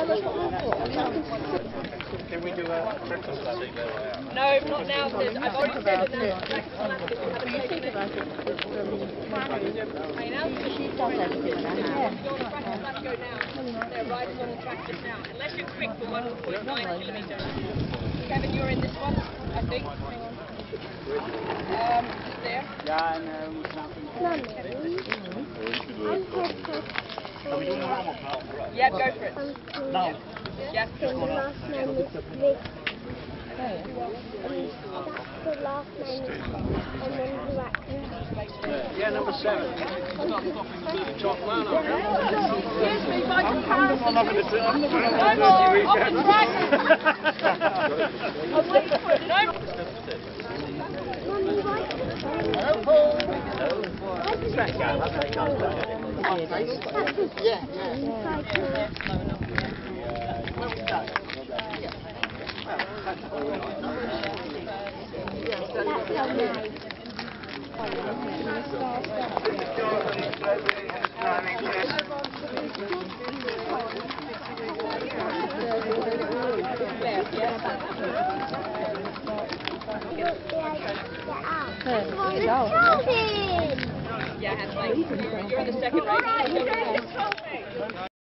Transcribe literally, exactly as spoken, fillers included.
Can we do a breakfast lunch? No, not now. I've already said it now. You think about it, because um, She does everything with her hands. Let's go now. They're riding on the track just now. Unless you're quick for one point nine kilometres. Kevin, you're in this one, I think. Um, just there. Ja, en we moeten nou... Are we doing the normal part? Yeah, go for it. No. Yeah. The last name is Rick. That's the last name is and then the actor. Yeah, number seven. John Lano. Excuse me, by comparison. I'm not going to do it. I'm not going to No do more, it. off the track. I'm waiting for it. No more. Mummy, why Yeah, yeah. Yeah, have fun. You're on the second race.